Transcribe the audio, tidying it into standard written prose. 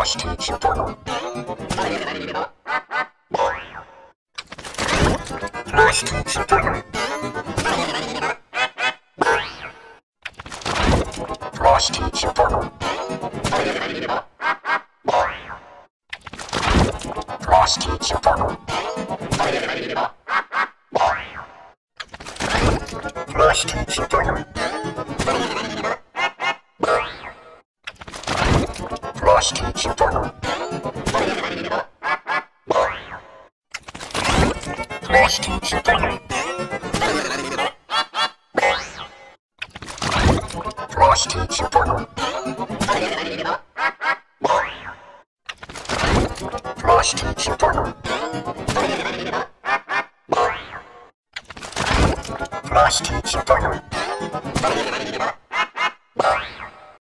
Klasky Csupo. Klasky Csupo. Klasky Csupo. Klasky Csupo. Klasky Csupo. Klasky Csupo. Klasky Csupo. Klasky Csupo. Klasky Csupo. Klasky Csupo.